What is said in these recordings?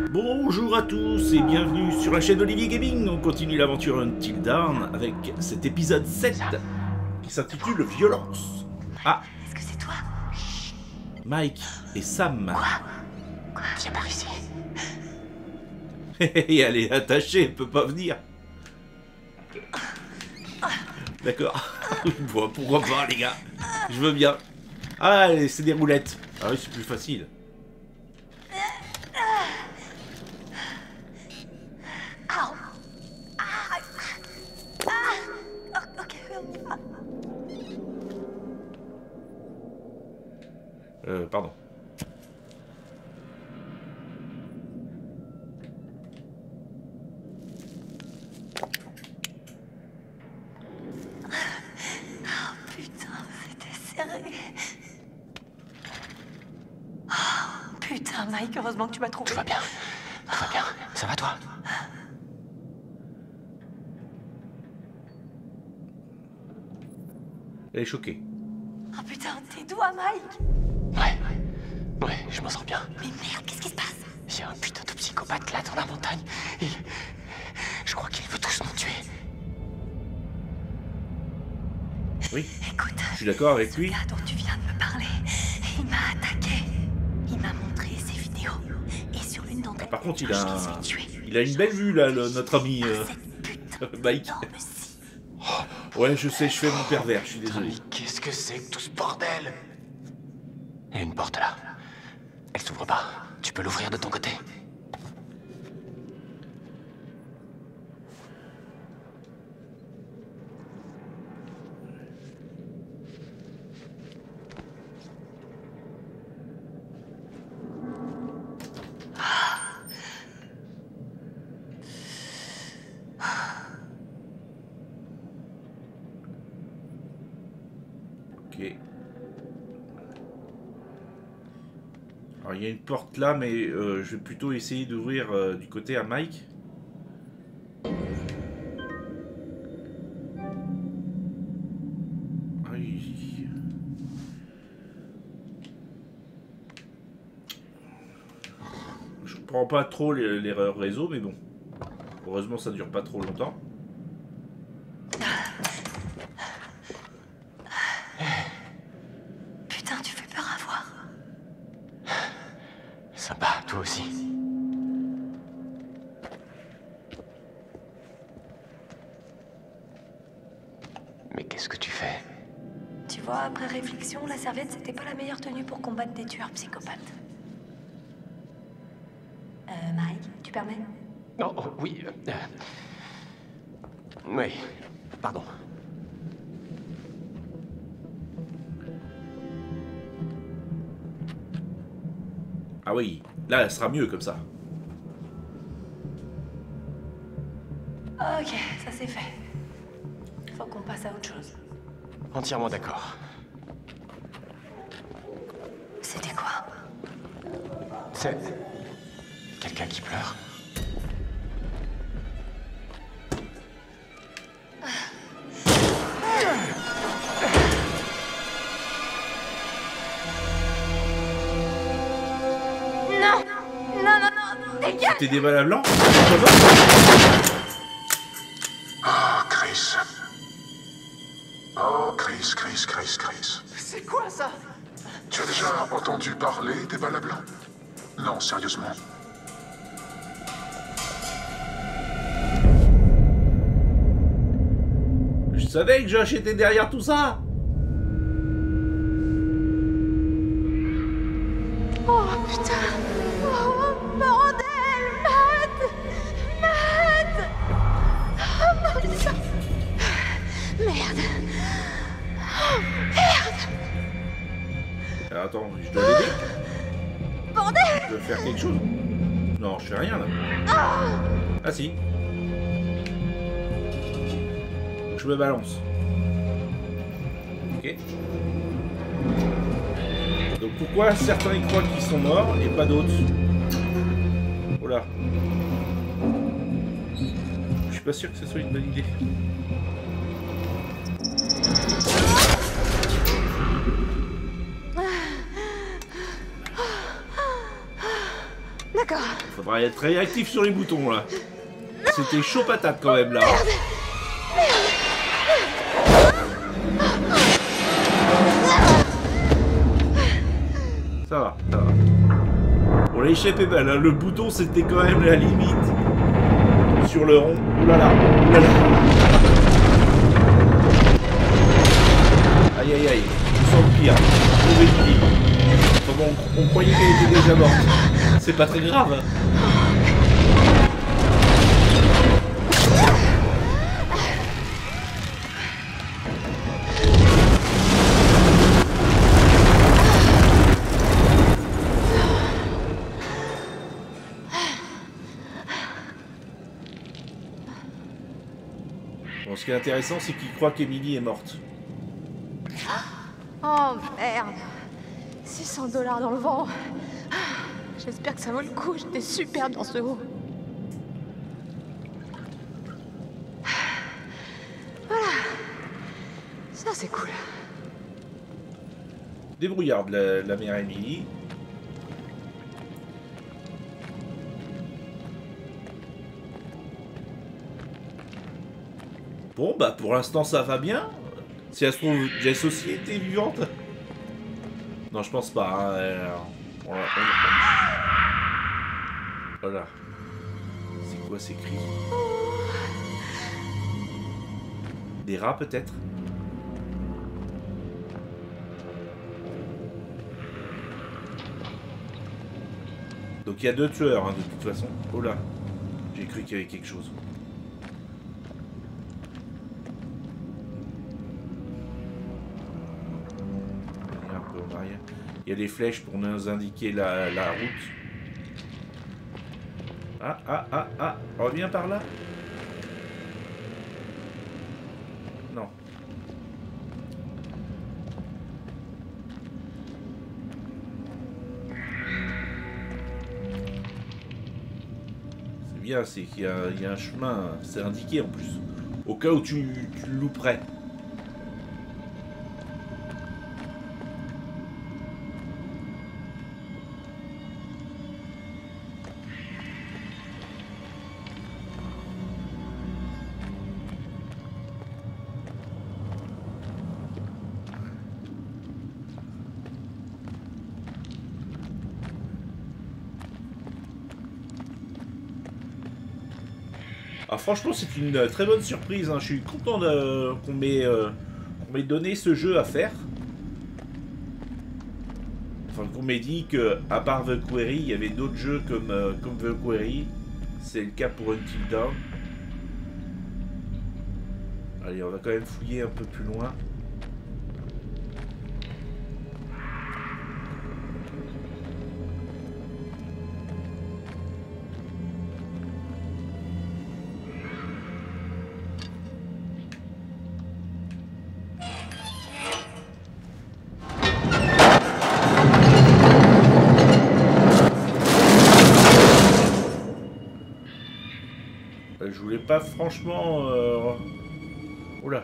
Bonjour à tous et bienvenue sur la chaîne d'Olivier Gaming. On continue l'aventure Until Dawn avec cet épisode 7 qui s'intitule Violence. Ah, est-ce que c'est toi? Mike et Sam. Quoi? Viens par ici. Et elle est attachée, elle peut pas venir. D'accord. Bon, pourquoi pas les gars? Je veux bien. Ah, c'est des roulettes. Ah oui, c'est plus facile. Pardon. Oh putain, c'était serré. Oh putain, Mike, heureusement que tu m'as trouvé. Tout va bien. Tout va bien. Ça va toi? Elle est choquée. Oh putain, tes doigts, Mike. Ouais, je m'en sors bien. Mais merde, qu'est-ce qui se passe? Il y a un putain de psychopathe là dans la montagne. Je crois qu'il veut tous nous tuer. Oui, Écoute, je suis d'accord avec lui. ce gars dont tu viens de me parler, il m'a attaqué. Il m'a montré ses vidéos. Et sur l'une d'entre elles, Par contre, je les ai tués. il a une belle vue là, notre ami Cette putain Mike. d'énorme scie. Ouais, je sais, je fais mon pervers, je suis désolé. Qu'est-ce que c'est que tout ce bordel? Il y a une porte là. Elle s'ouvre pas. Tu peux l'ouvrir de ton côté. Ok. Alors il y a une porte là, mais je vais plutôt essayer d'ouvrir du côté à Mike. Ah oui. Je comprends pas trop l'erreur réseau, mais bon. Heureusement ça dure pas trop longtemps. Putain, tu fais peur à voir. Sympa, toi aussi. Mais qu'est-ce que tu fais? Tu vois, après réflexion, la serviette, c'était pas la meilleure tenue pour combattre des tueurs psychopathes. Mike, tu permets? Oh, oui. Oui, pardon. Ah oui, là elle sera mieux comme ça. Ok, ça c'est fait. Faut qu'on passe à autre chose. Entièrement d'accord. C'était quoi? C'est... quelqu'un qui pleure. Non! Non, non, non! Dégage! C'était des balles à blanc? Ah, Chris. Oh, Chris. C'est quoi ça? Tu as déjà entendu parler des balles à blanc? Non, sérieusement. Je savais que Josh était derrière tout ça. Oh putain! Oh bordel! Matt! Oh putain! Merde! Oh merde! Alors, attends, je dois l'aider. Bordel! Je dois faire quelque chose. Non, je fais rien là. Ah si. Je me balance. Ok. Donc pourquoi certains y croient qu'ils sont morts et pas d'autres? Voilà. Je suis pas sûr que ce soit une bonne idée. D'accord. Faudra être réactif sur les boutons là. C'était chaud patate quand même là. Ça va, ça va. Bon, l'échappe est belle, hein. Le bouton c'était quand même la limite. Sur le rond. Ouh là là, ouh là là. Aïe aïe aïe, je sens le pire. Enfin bon, on croyait qu'elle était déjà morte. C'est pas très grave. Bon, ce qui est intéressant, c'est qu'il croit qu'Emily est morte. Oh merde. 600 $ dans le vent. J'espère que ça vaut le coup, j'étais superbe dans ce haut. Voilà. Ça c'est cool. Débrouillarde la mère Emily. Bon, bah pour l'instant ça va bien. Si elle se trouve, Jess aussi était vivante. Non, je pense pas. Hein. Voilà. C'est quoi ces cris? Des rats peut-être? Donc il y a 2 tueurs hein, de toute façon. Oh là, j'ai cru qu'il y avait quelque chose. Il y a des flèches pour nous indiquer la route. Ah, reviens par là. Non. C'est bien, c'est qu'il y a un chemin, c'est indiqué en plus. Au cas où tu le louperais. Ah, franchement, c'est une très bonne surprise. Hein. Je suis content qu'on m'ait donné ce jeu à faire. Enfin, qu'on m'ait dit que, à part The Quarry, il y avait d'autres jeux comme The Quarry. C'est le cas pour Until Dawn. Allez, on va quand même fouiller un peu plus loin. Je voulais pas franchement... Oula.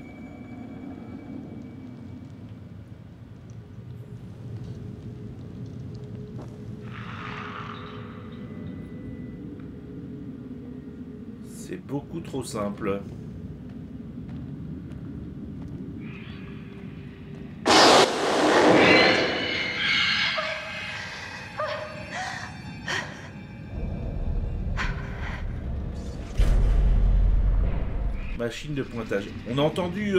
C'est beaucoup trop simple. Machine de pointage. On a entendu...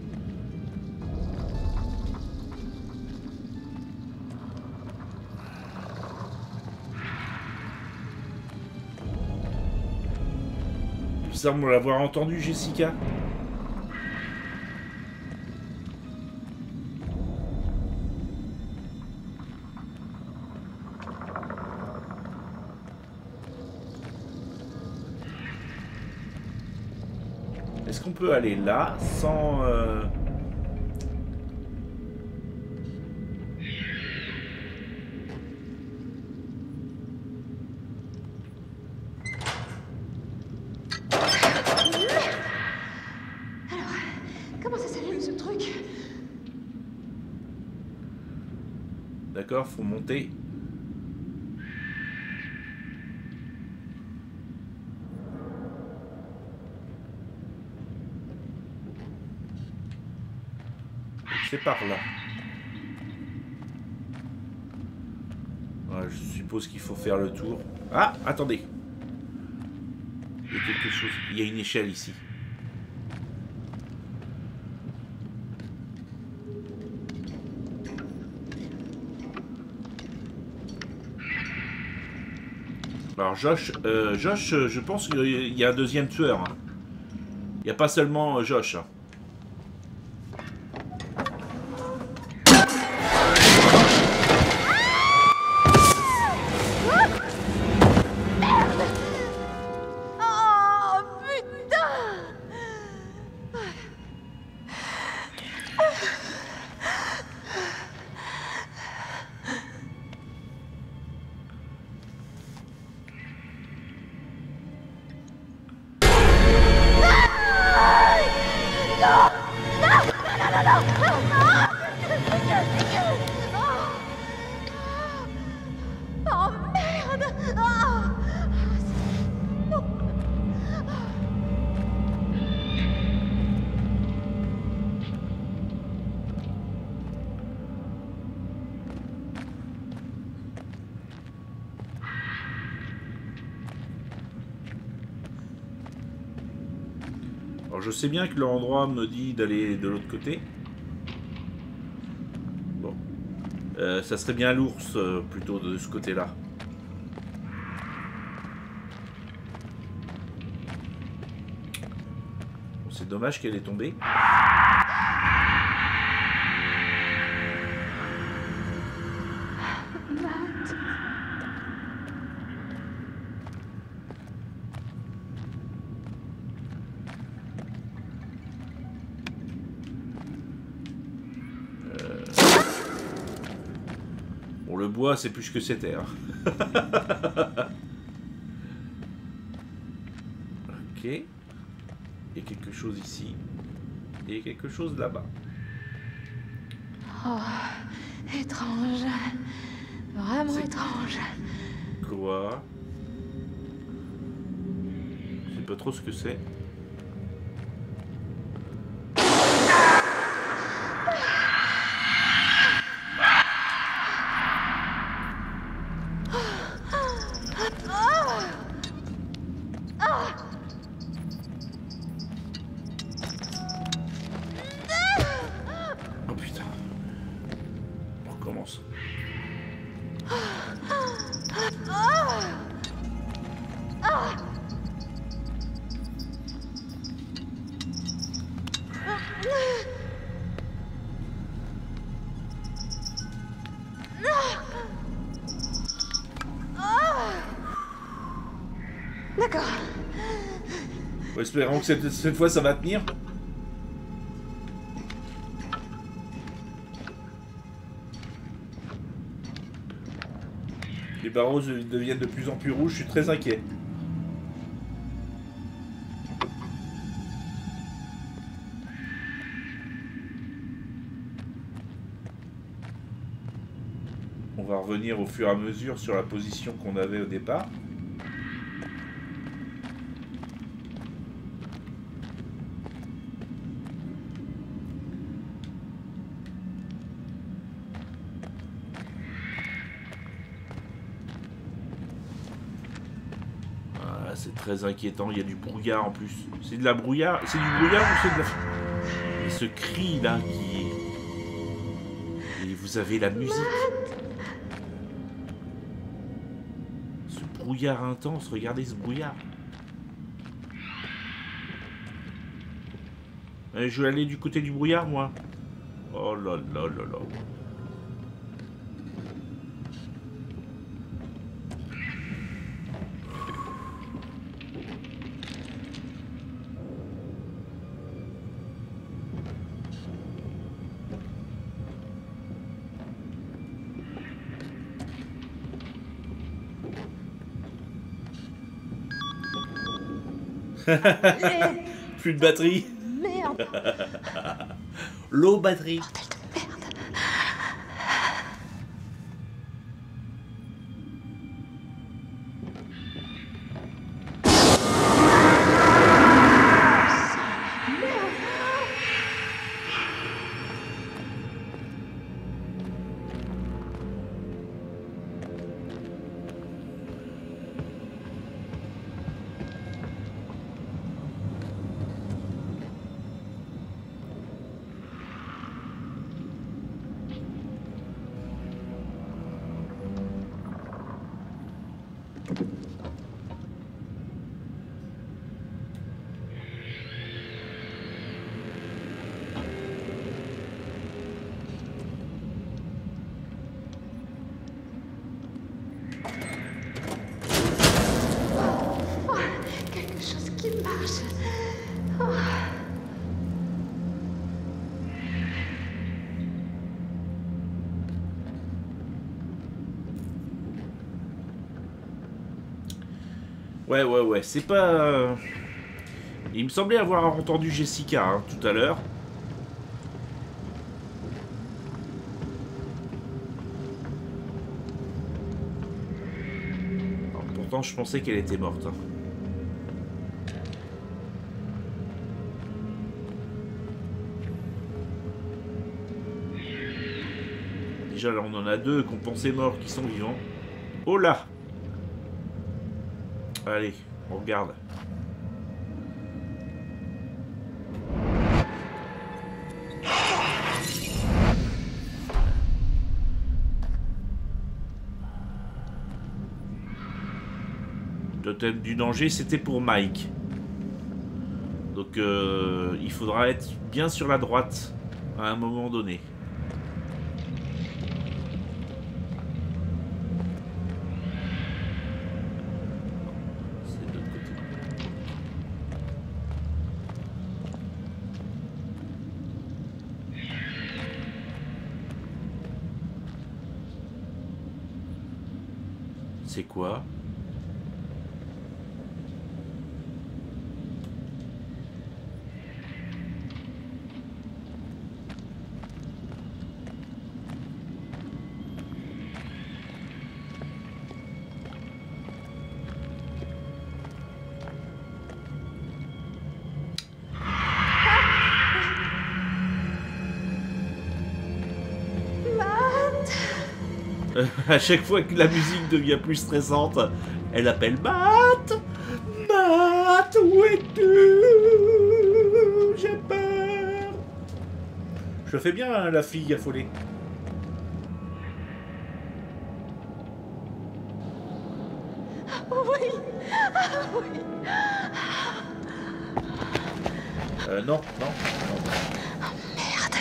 Il semble l'avoir entendu, Jessica. Est-ce qu'on peut aller là sans... Comment ça s'allume ce truc? D'accord, faut monter. c'est par là. Ouais, je suppose qu'il faut faire le tour. Ah, attendez. Il y a quelque chose. Il y a une échelle ici. Alors Josh, je pense qu'il y a un deuxième tueur. Hein. Il n'y a pas seulement Josh. Hein. Alors je sais bien que l'endroit me dit d'aller de l'autre côté. Bon. Ça serait bien l'ours plutôt de ce côté-là. Bon, c'est dommage qu'elle est tombée. Le bois, c'est plus que c'était. Hein. Ok. Il y a quelque chose ici. Et quelque chose là-bas. Oh, étrange. Vraiment étrange. Quoi? Je sais pas trop ce que c'est. D'accord. Espérons que cette fois ça va tenir. Les barreaux deviennent de plus en plus rouges, je suis très inquiet. On va revenir au fur et à mesure sur la position qu'on avait au départ. C'est très inquiétant, il y a du brouillard en plus. C'est de la brouillard, c'est du brouillard ou c'est de la... Et ce cri là qui est... Et vous avez la musique. Ce brouillard intense, regardez ce brouillard. Allez, je vais aller du côté du brouillard moi. Oh là là là là. Plus de batterie. Merde. L'eau batterie. Bordel de merde. Quelque chose qui marche. Oh. Ouais, c'est pas... Il me semblait avoir entendu Jessica hein, tout à l'heure. Pourtant, je pensais qu'elle était morte. Hein. Déjà, là, on en a deux qu'on pensait morts qui sont vivants. Oh là! Allez, on regarde. Le thème du danger, c'était pour Mike. Donc, il faudra être bien sur la droite à un moment donné. C'est quoi? À chaque fois que la musique devient plus stressante, elle appelle Matt. Matt, où es-tu? J'ai peur. Je fais bien hein, la fille affolée. Oui. Oui. Non. Merde.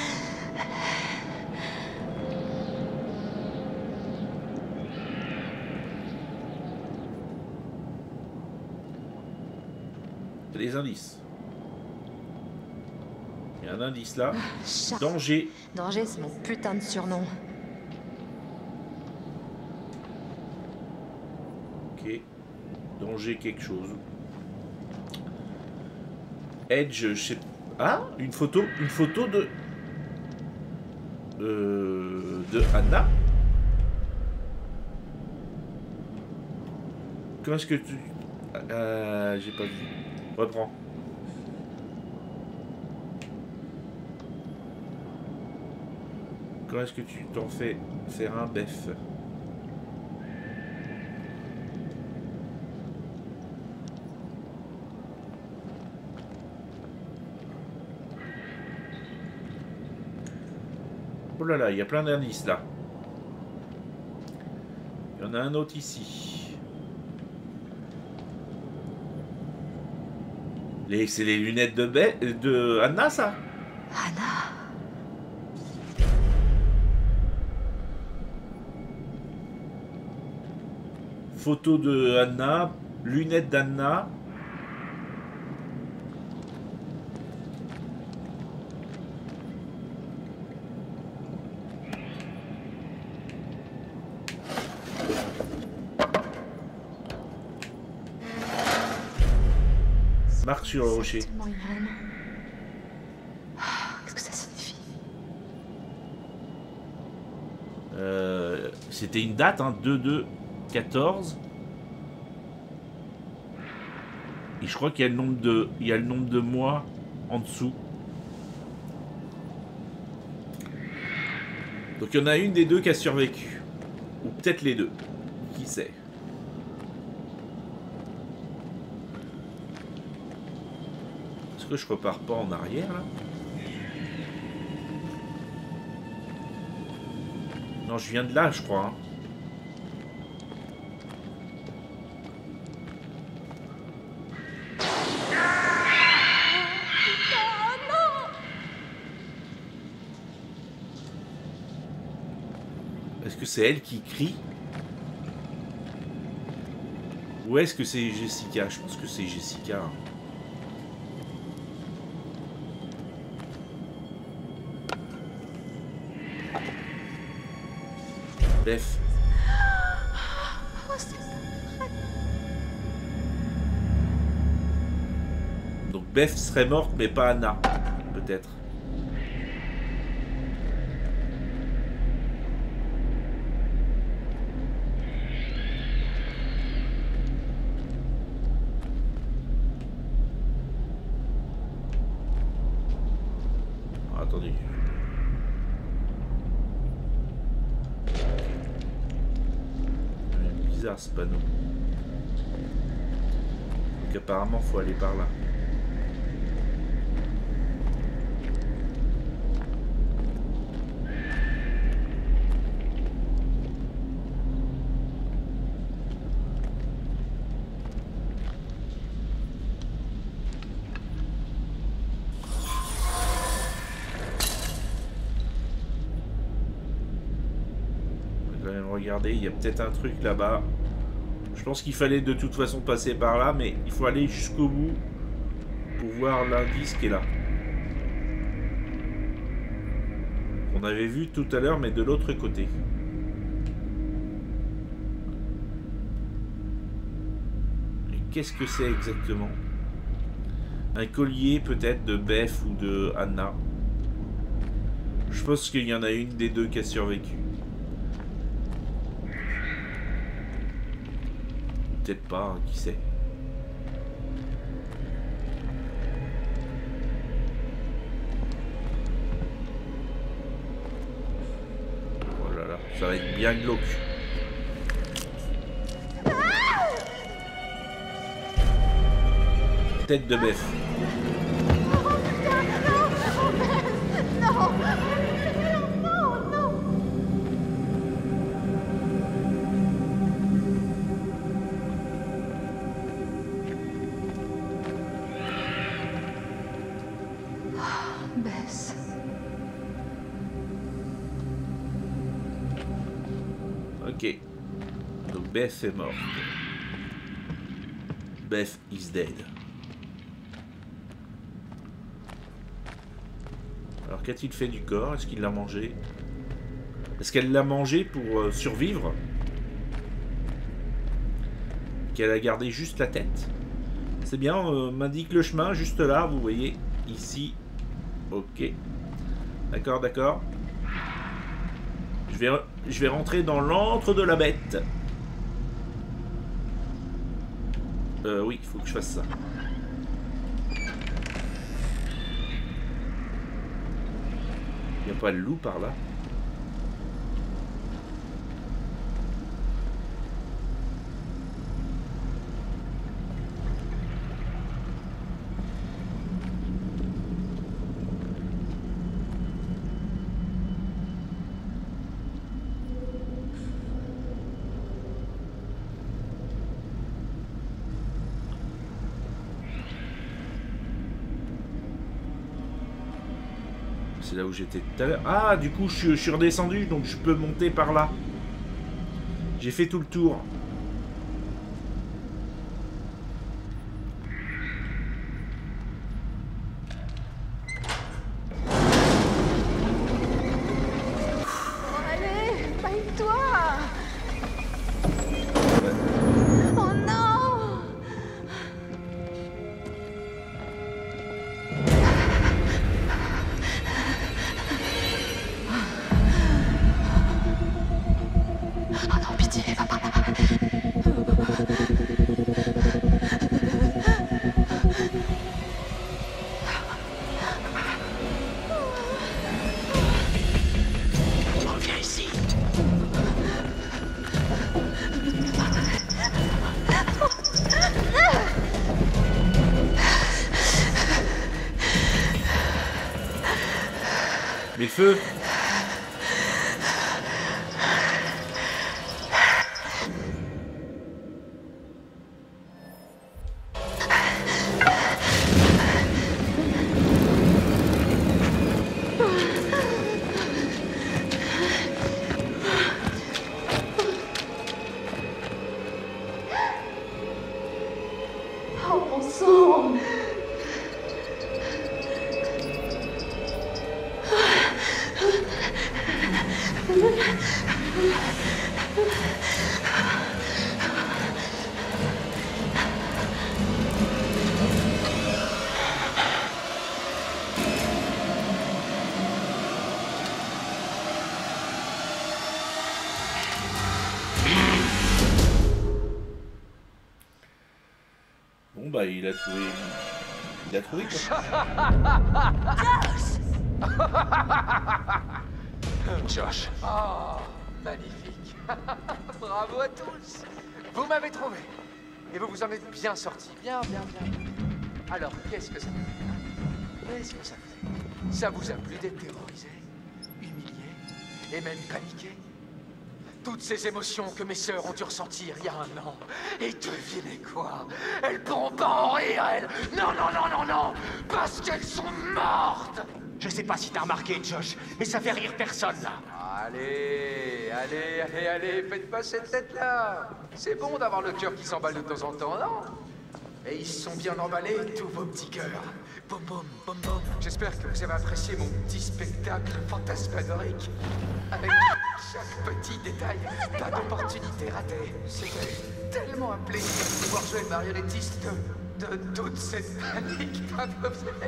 Les indices. Il y a un indice là. Chat. Danger. Danger, c'est mon putain de surnom. Ok. Danger quelque chose. Edge, je sais. Ah, une photo de Anna. Comment est-ce que tu... j'ai pas vu. Reprends. Comment est-ce que tu t'en fais faire un bef? Oh là là, il y a plein d'indices là. Il y en a un autre ici. C'est les lunettes de Anna, ça? Anna. Photo de Anna, lunettes d'Anna. Marque sur le rocher. Qu'est-ce que ça signifie? C'était une date, hein, 2/2/14. Et je crois qu'il y a le nombre de mois en dessous. Donc il y en a une des deux qui a survécu. Ou peut-être les deux. Qui sait? Est-ce que je repars pas en arrière là? Non, je viens de là, je crois. Hein. que c'est elle qui crie? Ou est-ce que c'est Jessica? Je pense que c'est Jessica. Beth. Donc Beth serait morte, mais pas Anna, peut-être. Ah, attendez. Bizarre ce panneau. Donc apparemment faut aller par là. Regardez, il y a peut-être un truc là-bas. Je pense qu'il fallait de toute façon passer par là, mais il faut aller jusqu'au bout pour voir l'indice qui est là. On avait vu tout à l'heure, mais de l'autre côté. Et qu'est-ce que c'est exactement? Un collier peut-être de Beth ou de Anna. Je pense qu'il y en a une des deux qui a survécu. Peut-être pas, hein, qui sait. Oh là là, ça va être bien glauque. Tête de bœuf. Ok. Donc Beth est morte. Beth is dead. Alors qu'a-t-il fait du corps? Est-ce qu'il l'a mangé? Est-ce qu'elle l'a mangé pour survivre? Qu'elle a gardé juste la tête? C'est bien, m'indique le chemin juste là, vous voyez, ici. Ok. D'accord, d'accord. Je vais rentrer dans l'antre de la bête. Oui, il faut que je fasse ça. Il n'y a pas le loup par là? C'est là où j'étais tout à l'heure. Ah, du coup, je suis redescendu, donc je peux monter par là. J'ai fait tout le tour. Allez, baille-toi. Oh non. Oh non, pitié, va par là. Reviens ici. Mais le feu! ensemble. Bon bah il a trouvé... Il a trouvé quoi. Josh. Oh, magnifique. Bravo à tous. Vous m'avez trouvé. Et vous vous en êtes bien sortis. Bien. Alors, qu'est-ce que ça fait? Qu'est-ce que ça fait? Ça vous a plu d'être terrorisé, humilié et même paniqué? Toutes ces émotions que mes sœurs ont dû ressentir il y a un an. Et devinez quoi? Elles pourront pas en rire, elles. Non, parce qu'elles sont mortes. Je sais pas si t'as remarqué, Josh, mais ça fait rire personne, là. Allez, faites pas cette tête-là. C'est bon d'avoir le cœur qui s'emballe de temps en temps, non? Et ils sont bien emballés, tous vos petits cœurs. Boum, boum. J'espère que vous avez apprécié mon petit spectacle fantasmagorique. Avec chaque petit détail, pas d'opportunité ratée. C'était tellement un plaisir de pouvoir jouer le marionnettiste de toute cette panique improvisée.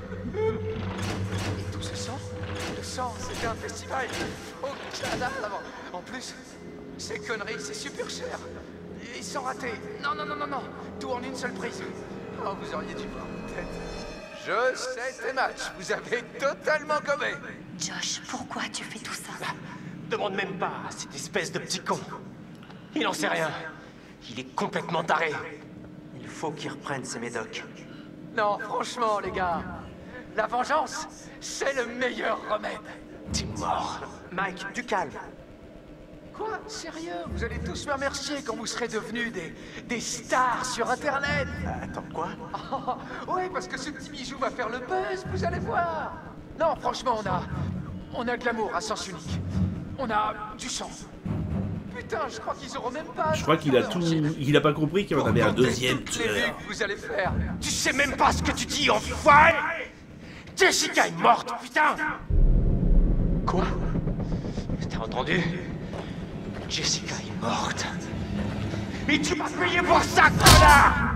Et tout ce sang, le sang, c'était un festival au cadavre. En plus, ces conneries, c'est super cher. Ils sont ratés. Non. Tout en une seule prise. Oh, vous auriez dû voir ma tête. Je sais tes matchs. Vous avez totalement gommé. Josh, pourquoi tu fais tout ça? Demande même pas à cette espèce de petit con. Il en sait rien. Il est complètement taré. Il faut qu'il reprenne ses médocs. Non, franchement, les gars. La vengeance, c'est le meilleur remède. T'es mort. Mike, du calme. Quoi? Sérieux? Vous allez tous me remercier quand vous serez devenus des stars sur Internet. Attends, quoi? Oh, ouais, parce que ce petit bijou va faire le buzz, vous allez voir. Non, franchement, on a de l'amour à sens unique. On a du sang. Putain, je crois qu'ils auront même pas... Je crois qu'il a tout... Il a pas compris qu'il y en avait un deuxième toutes les vues tueur. que vous allez faire. Tu sais même pas ce que tu dis, enfoiré! Jessica est morte, putain! Quoi? T'as entendu? Jessica est morte. Et tu m'as payé pour ça, connard!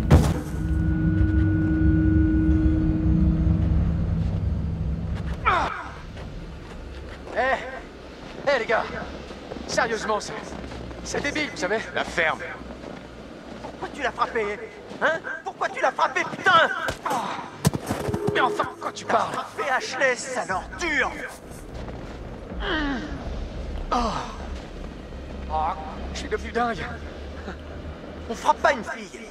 Eh les gars, sérieusement, c'est débile, vous savez. La ferme. Pourquoi tu l'as frappé? Hein? Pourquoi tu l'as frappé, putain? Mais enfin, quand tu parles... Frappé Ashley, sale ordure! Oh, je suis devenu dingue. On frappe pas une fille.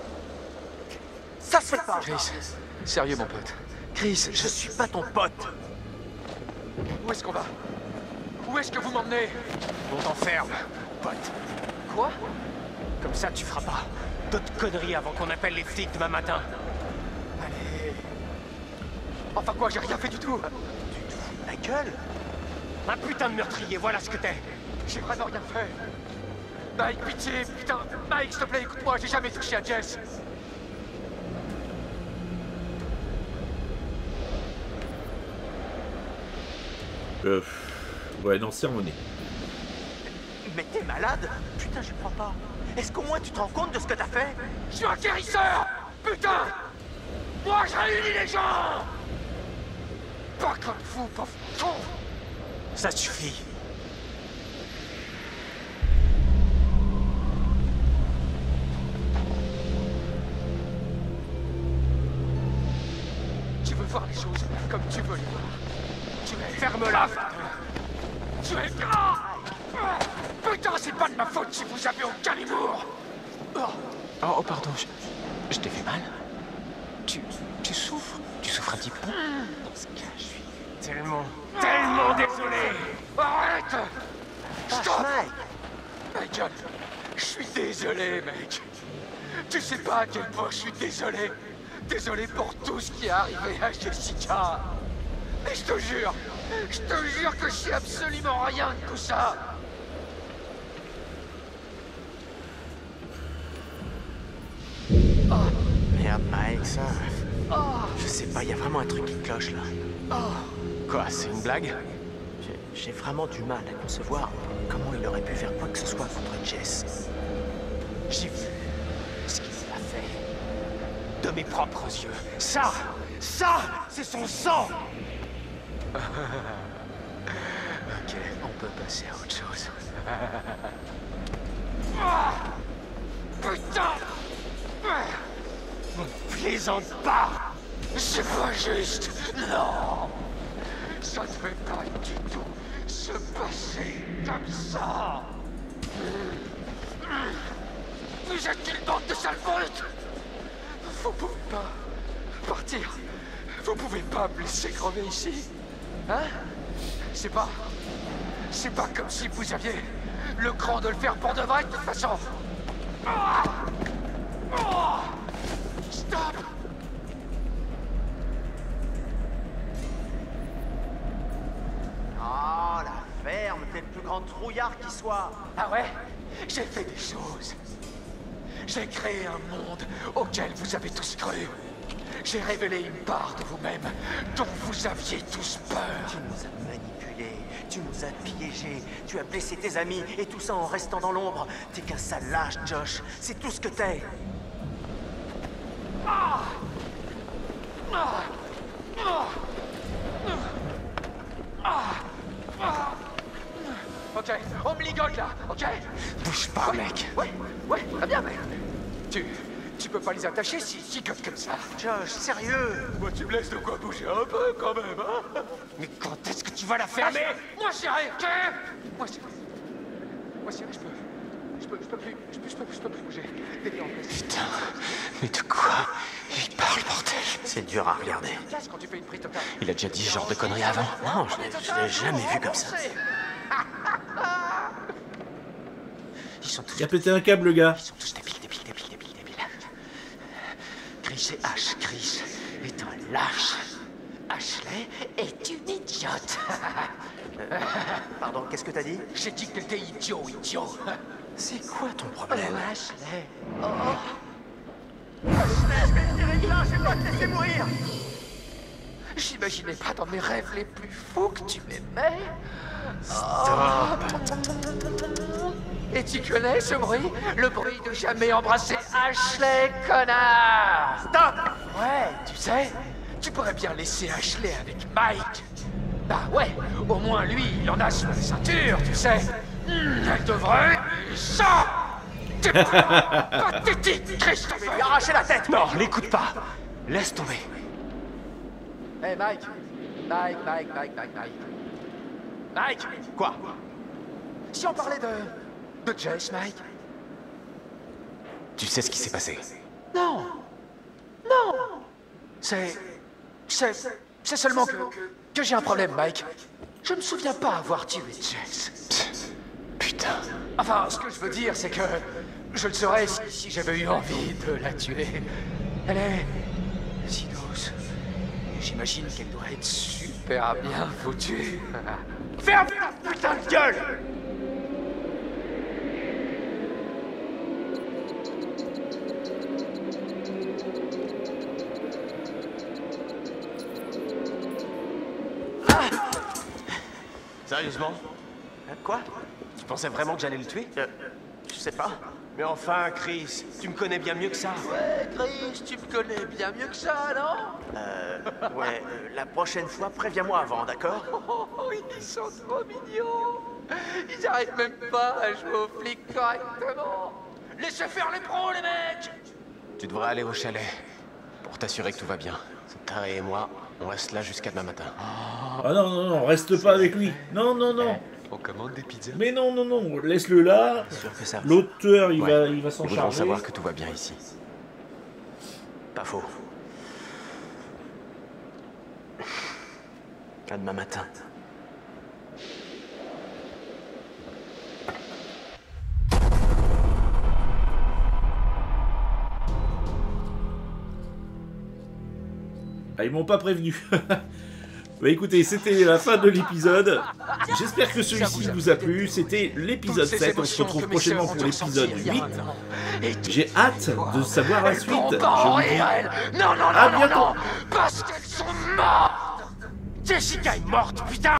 Ça se fait pas. Chris, sérieux mon pote. Chris, Je suis pas ton pote. où est-ce qu'on va? Où est-ce que vous m'emmenez? On t'enferme, pote. Quoi? Comme ça, tu feras pas d'autres conneries avant qu'on appelle les flics demain matin. Allez. Enfin quoi, j'ai rien fait du tout. La gueule? Un putain de meurtrier, voilà ce que t'es. J'ai vraiment rien fait. Mike, pitié, putain. Mike, s'il te plaît, écoute-moi, j'ai jamais touché à Jess. Ouais, non, sermonné. Mais t'es malade? Putain, j'y crois pas. Est-ce qu'au moins tu te rends compte de ce que t'as fait? Je suis un guérisseur. Putain. Moi, je réunis les gens. Pas comme vous, pauvre con. Ça suffit. Tu veux voir les choses comme tu veux les voir. Tu es... Ferme-la. Tu es... Ah. Putain, c'est pas de ma faute si vous avez aucun humour. Oh, pardon, je t'ai fait mal? Tu souffres? Tu souffres un petit peu? Dans ce cas, je suis tellement désolé! Arrête. Stop. Mike! Michael, je suis désolé, mec. Tu sais pas à quel point je suis désolé. Désolé pour tout ce qui est arrivé à Jessica. Et je te jure que je sais absolument rien de tout ça. Merde, Mike, ça... Je sais pas, il y a vraiment un truc qui cloche, là. Quoi, c'est une blague? J'ai vraiment du mal à concevoir comment il aurait pu faire quoi que ce soit contre Jess. J'ai vu ce qu'il a fait. De mes propres yeux. Ça, c'est son sang. Ok, on peut passer à autre chose. Putain! Plaisante pas! C'est pas juste! Non! Ça ne devait pas du tout se passer comme ça! Vous êtes une bande de sales brutes! Vous pouvez pas partir! Vous pouvez pas me laisser crever ici! Hein? C'est pas comme si vous aviez le cran de le faire pour de vrai de toute façon! Stop! Oh, la ferme, t'es le plus grand trouillard qui soit. Ah ouais? J'ai fait des choses. J'ai créé un monde auquel vous avez tous cru. J'ai révélé une part de vous-même dont vous aviez tous peur. Tu nous as manipulés, tu nous as piégés, tu as blessé tes amis, et tout ça en restant dans l'ombre. T'es qu'un sale lâche, Josh. C'est tout ce que t'es. Ok, on me ligote là, ok? Bouge pas, mec. Ouais, très bien, mais... Tu peux pas les attacher s'ils gigotent comme ça. Josh, sérieux? Moi, tu me laisses de quoi bouger un peu, quand même, hein? Mais quand est-ce que tu vas la fermer? Moi, chérie, ok? Moi, chérie, je peux plus bouger. Putain, mais de quoi il parle, bordel? C'est dur à regarder. Quand tu fais une prise totale. Il a déjà dit ce genre de conneries avant? Non, je l'ai jamais vu comme ça. Ils sont tous... Il a pété un câble, le gars. Ils sont tous débiles. Chris et Ash. Chris est un lâche. Ashley est une idiote. Pardon, qu'est-ce que t'as dit? J'ai dit que t'étais idiot. C'est quoi ton problème? Ashley. Ashley, je vais te tirer de là, je vais pas te laisser mourir. J'imaginais pas dans mes rêves les plus fous que tu m'aimais. Et tu connais ce bruit? Le bruit de jamais embrasser Ashley, connard! Stop! Ouais, tu sais, tu pourrais bien laisser Ashley avec Mike. Bah ouais, au moins lui, il en a sur la ceinture, tu sais. Elle devrait... Ça! T'es pathétique, Christopher! Lui arracher la tête! Non, l'écoute pas. Laisse tomber. Hey Mike. Mike. Mike! Quoi? Si on parlait de Jess, Mike? Tu sais ce qui s'est passé? Non! C'est seulement que j'ai un problème, Mike. Je me souviens pas avoir tué Jess. Putain. Enfin, ce que je veux dire, c'est que je le saurais si j'avais eu envie de la tuer. Elle est si douce. J'imagine qu'elle doit être super bien foutue. Ferme ta putain de gueule! Sérieusement? Quoi? Tu pensais vraiment que j'allais le tuer? Je sais pas. Mais enfin, Chris, tu me connais bien mieux que ça. Ouais, Chris, tu me connais bien mieux que ça, non? Ouais, la prochaine fois, préviens-moi avant, d'accord? Oh, ils sont trop mignons. Ils arrivent même pas à jouer aux flics correctement. Laissez faire les pros, les mecs! Tu devrais aller au chalet pour t'assurer que tout va bien. Taré et moi, on reste là jusqu'à demain matin. Ah non, reste pas avec lui. Non. On commande des pizzas. Mais non, laisse-le là. Sûr que ça... L'auteur, il Ouais. va s'en Nous devons charger. savoir que tout va bien ici. Pas faux. À demain matin. Ah, ils m'ont pas prévenu. Bah écoutez, c'était la fin de l'épisode. J'espère que celui-ci vous a plu. C'était l'épisode 7. On se retrouve prochainement pour l'épisode 8. J'ai hâte de savoir la suite. Je vous dis Non, non, à non, non, bientôt. non, parce qu'elles sont mortes. Jessica est morte, putain.